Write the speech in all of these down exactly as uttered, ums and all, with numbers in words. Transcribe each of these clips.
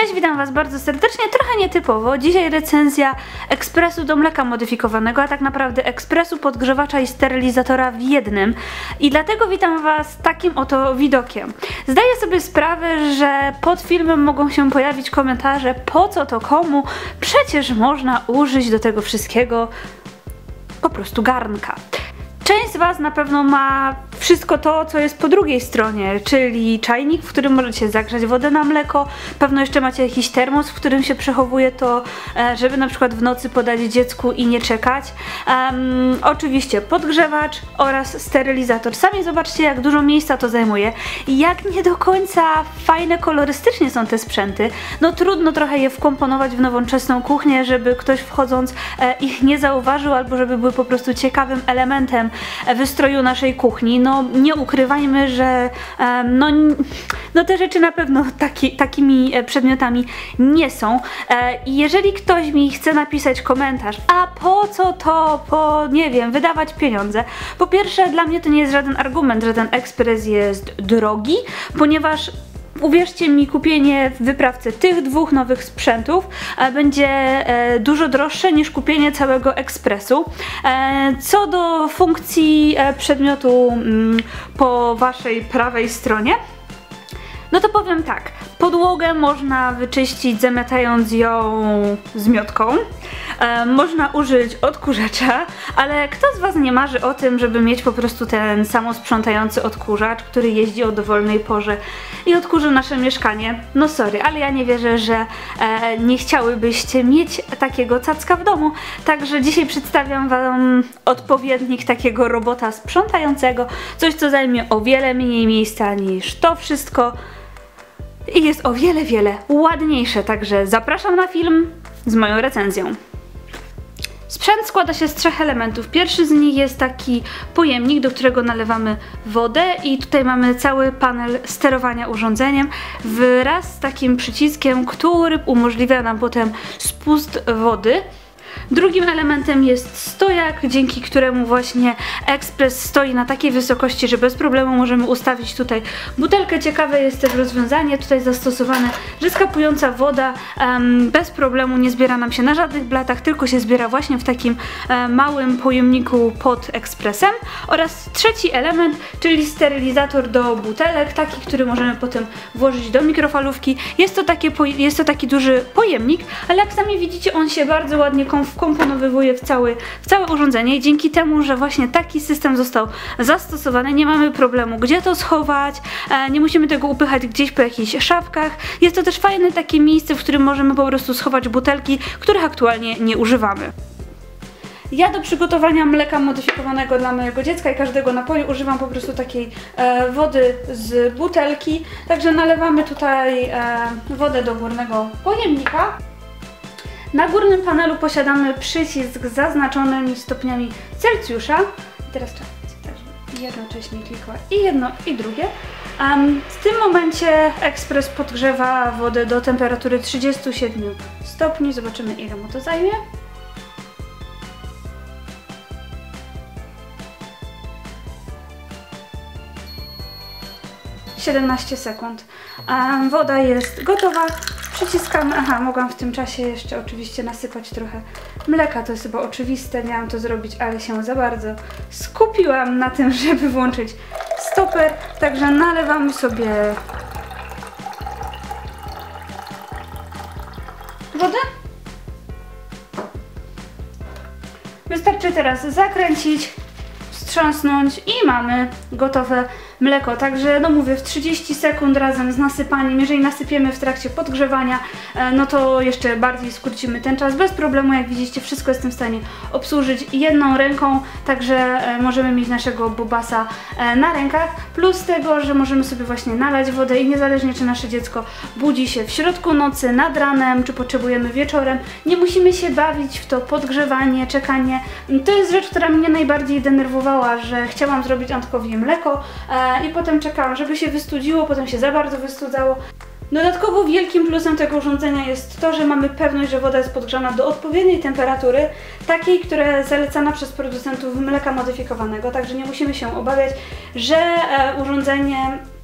Cześć, witam Was bardzo serdecznie, trochę nietypowo. Dzisiaj recenzja ekspresu do mleka modyfikowanego, a tak naprawdę ekspresu, podgrzewacza i sterylizatora w jednym. I dlatego witam Was takim oto widokiem. Zdaję sobie sprawę, że pod filmem mogą się pojawić komentarze, po co to komu, przecież można użyć do tego wszystkiego po prostu garnka. Część z Was na pewno ma wszystko to, co jest po drugiej stronie, czyli czajnik, w którym możecie zagrzać wodę na mleko. Pewno jeszcze macie jakiś termos, w którym się przechowuje to, żeby na przykład w nocy podać dziecku i nie czekać. Um, oczywiście podgrzewacz oraz sterylizator. Sami zobaczcie, jak dużo miejsca to zajmuje i jak nie do końca fajne kolorystycznie są te sprzęty. No trudno trochę je wkomponować w nowoczesną kuchnię, żeby ktoś wchodząc e, ich nie zauważył, albo żeby były po prostu ciekawym elementem wystroju naszej kuchni. No nie ukrywajmy, że um, no, no te rzeczy na pewno taki, takimi przedmiotami nie są. E, I jeżeli ktoś mi chce napisać komentarz, a po co to, po nie wiem, wydawać pieniądze? Po pierwsze, dla mnie to nie jest żaden argument, że ten ekspres jest drogi, ponieważ uwierzcie mi, kupienie w wyprawce tych dwóch nowych sprzętów e, będzie e, dużo droższe niż kupienie całego ekspresu. E, co do funkcji e, przedmiotu m, po Waszej prawej stronie, no to powiem tak, podłogę można wyczyścić zamiatając ją zmiotką, e, można użyć odkurzacza, ale kto z Was nie marzy o tym, żeby mieć po prostu ten samosprzątający odkurzacz, który jeździ o dowolnej porze i odkurzy nasze mieszkanie? No sorry, ale ja nie wierzę, że e, nie chciałybyście mieć takiego cacka w domu, także dzisiaj przedstawiam Wam odpowiednik takiego robota sprzątającego, coś co zajmie o wiele mniej miejsca niż to wszystko i jest o wiele, wiele ładniejsze, także zapraszam na film z moją recenzją. Sprzęt składa się z trzech elementów. Pierwszy z nich jest taki pojemnik, do którego nalewamy wodę i tutaj mamy cały panel sterowania urządzeniem wraz z takim przyciskiem, który umożliwia nam potem spust wody. Drugim elementem jest stojak, dzięki któremu właśnie ekspres stoi na takiej wysokości, że bez problemu możemy ustawić tutaj butelkę. Ciekawe jest też rozwiązanie tutaj zastosowane, że skapująca woda um, bez problemu nie zbiera nam się na żadnych blatach, tylko się zbiera właśnie w takim um, małym pojemniku pod ekspresem. Oraz trzeci element, czyli sterylizator do butelek, taki, który możemy potem włożyć do mikrofalówki. Jest to, takie, jest to taki duży pojemnik, ale jak sami widzicie, on się bardzo ładnie wkomponowywuje w, cały, w całe urządzenie i dzięki temu, że właśnie taki system został zastosowany, nie mamy problemu, gdzie to schować, e, nie musimy tego upychać gdzieś po jakichś szafkach. Jest to też fajne takie miejsce, w którym możemy po prostu schować butelki, których aktualnie nie używamy. Ja do przygotowania mleka modyfikowanego dla mojego dziecka i każdego napoju używam po prostu takiej e, wody z butelki, także nalewamy tutaj e, wodę do górnego pojemnika. Na górnym panelu posiadamy przycisk z zaznaczonymi stopniami Celsjusza. I teraz trzeba tak, żeby jednocześnie klikła i jedno i drugie. Um, w tym momencie ekspres podgrzewa wodę do temperatury trzydziestu siedmiu stopni. Zobaczymy, ile mu to zajmie. siedemnaście sekund. Um, woda jest gotowa. Przyciskamy, aha, mogłam w tym czasie jeszcze oczywiście nasypać trochę mleka, to jest chyba oczywiste, miałam to zrobić, ale się za bardzo skupiłam na tym, żeby włączyć stoper, także nalewamy sobie wodę. Wystarczy teraz zakręcić, wstrząsnąć i mamy gotowe mleko, także no mówię, w trzydzieści sekund razem z nasypaniem, jeżeli nasypiemy w trakcie podgrzewania, no to jeszcze bardziej skrócimy ten czas. Bez problemu, jak widzicie, wszystko jestem w stanie obsłużyć jedną ręką, także możemy mieć naszego bobasa na rękach, plus tego, że możemy sobie właśnie nalać wodę i niezależnie czy nasze dziecko budzi się w środku nocy, nad ranem, czy potrzebujemy wieczorem, nie musimy się bawić w to podgrzewanie, czekanie. To jest rzecz, która mnie najbardziej denerwowała, że chciałam zrobić Antkowi mleko i potem czekałam, żeby się wystudziło, potem się za bardzo wystudzało. Dodatkowo wielkim plusem tego urządzenia jest to, że mamy pewność, że woda jest podgrzana do odpowiedniej temperatury, takiej, która jest zalecana przez producentów mleka modyfikowanego, także nie musimy się obawiać, że urządzenie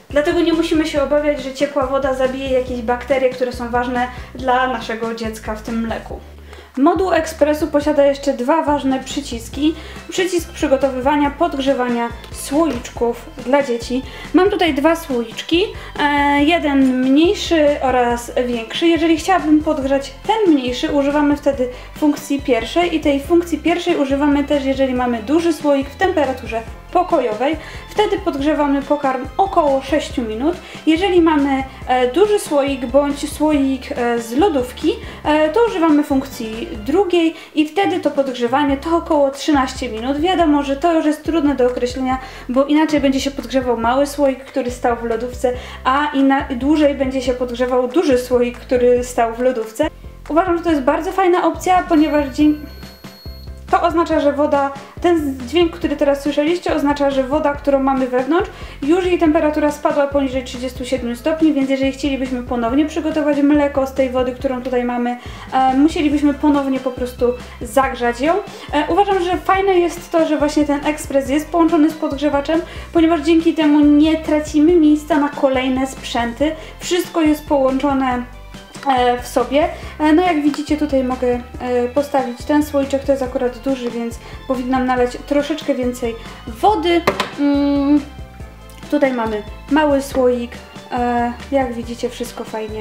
Dlatego nie musimy się obawiać, że ciepła woda zabije jakieś bakterie, które są ważne dla naszego dziecka w tym mleku. Moduł ekspresu posiada jeszcze dwa ważne przyciski. Przycisk przygotowywania, podgrzewania słoiczków dla dzieci. Mam tutaj dwa słoiczki, e, jeden mniejszy oraz większy. Jeżeli chciałabym podgrzać ten mniejszy, używamy wtedy funkcji pierwszej i tej funkcji pierwszej używamy też, jeżeli mamy duży słoik w temperaturze pokojowej. Wtedy podgrzewamy pokarm około sześć minut. Jeżeli mamy e, duży słoik bądź słoik e, z lodówki, e, to używamy funkcji drugiej i wtedy to podgrzewanie to około trzynaście minut. Wiadomo, że to już jest trudne do określenia, bo inaczej będzie się podgrzewał mały słoik, który stał w lodówce, a inna, dłużej będzie się podgrzewał duży słoik, który stał w lodówce. Uważam, że to jest bardzo fajna opcja, ponieważ dzięki to oznacza, że woda, ten dźwięk, który teraz słyszeliście, oznacza, że woda, którą mamy wewnątrz, już jej temperatura spadła poniżej trzydziestu siedmiu stopni, więc jeżeli chcielibyśmy ponownie przygotować mleko z tej wody, którą tutaj mamy, e, musielibyśmy ponownie po prostu zagrzać ją. E, uważam, że fajne jest to, że właśnie ten ekspres jest połączony z podgrzewaczem, ponieważ dzięki temu nie tracimy miejsca na kolejne sprzęty. Wszystko jest połączone w sobie. No jak widzicie, tutaj mogę postawić ten słoiczek, to jest akurat duży, więc powinnam nalać troszeczkę więcej wody. Tutaj mamy mały słoik, jak widzicie, wszystko fajnie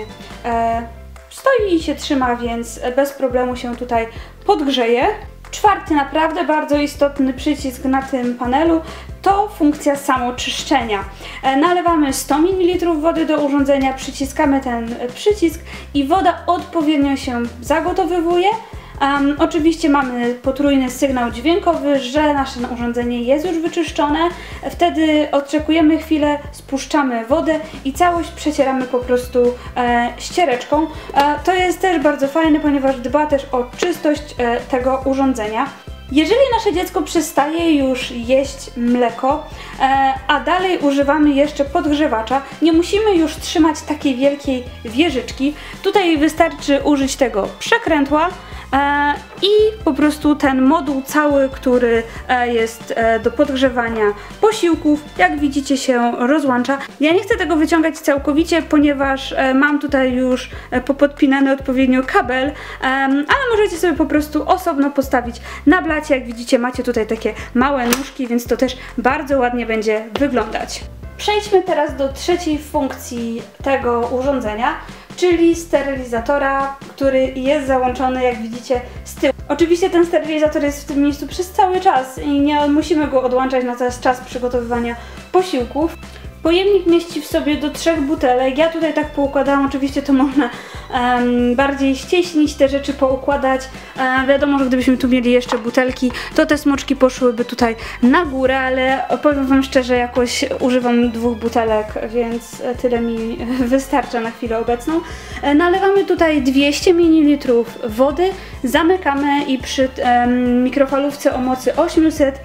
stoi i się trzyma, więc bez problemu się tutaj podgrzeje. Czwarty naprawdę bardzo istotny przycisk na tym panelu to funkcja samoczyszczenia. Nalewamy sto mililitrów wody do urządzenia, przyciskamy ten przycisk i woda odpowiednio się zagotowywuje. Um, oczywiście mamy potrójny sygnał dźwiękowy, że nasze urządzenie jest już wyczyszczone. Wtedy odczekujemy chwilę, spuszczamy wodę i całość przecieramy po prostu e, ściereczką. E, to jest też bardzo fajne, ponieważ dba też o czystość e, tego urządzenia. Jeżeli nasze dziecko przestaje już jeść mleko, e, a dalej używamy jeszcze podgrzewacza, nie musimy już trzymać takiej wielkiej wieżyczki. Tutaj wystarczy użyć tego przekrętła e, i po prostu ten moduł cały, który e, jest e, do podgrzewania posiłków, jak widzicie, się rozłącza. Ja nie chcę tego wyciągać całkowicie, ponieważ e, mam tutaj już e, popodpinany odpowiednio kabel, e, ale możecie sobie po prostu osobno postawić na blacie. Jak widzicie, macie tutaj takie małe nóżki, więc to też bardzo ładnie będzie wyglądać. Przejdźmy teraz do trzeciej funkcji tego urządzenia, czyli sterylizatora, który jest załączony, jak widzicie, z tyłu. Oczywiście ten sterylizator jest w tym miejscu przez cały czas i nie musimy go odłączać na cały czas przygotowywania posiłków. Pojemnik mieści w sobie do trzech butelek. Ja tutaj tak poukładałam, oczywiście to można um, bardziej ścieśnić, te rzeczy poukładać. E, wiadomo, że gdybyśmy tu mieli jeszcze butelki, to te smoczki poszłyby tutaj na górę, ale powiem wam szczerze, jakoś używam dwóch butelek, więc tyle mi wystarcza na chwilę obecną. E, nalewamy tutaj dwieście mililitrów wody, zamykamy i przy um, mikrofalówce o mocy osiemset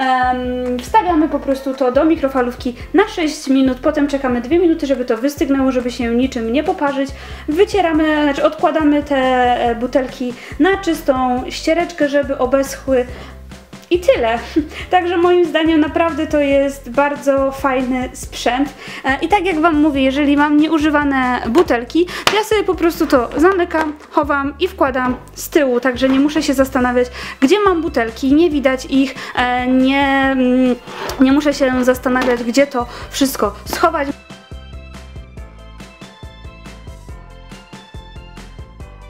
um, wstawiamy po prostu to do mikrofalówki na sześć minut, potem czekamy dwie minuty, żeby to wystygnęło, żeby się niczym nie poparzyć. Wycieramy, znaczy odkładamy te butelki na czystą ściereczkę, żeby obeschły. I tyle. Także moim zdaniem naprawdę to jest bardzo fajny sprzęt. I tak jak wam mówię, jeżeli mam nieużywane butelki, to ja sobie po prostu to zamykam, chowam i wkładam z tyłu, także nie muszę się zastanawiać, gdzie mam butelki, nie widać ich, nie, nie muszę się zastanawiać, gdzie to wszystko schować.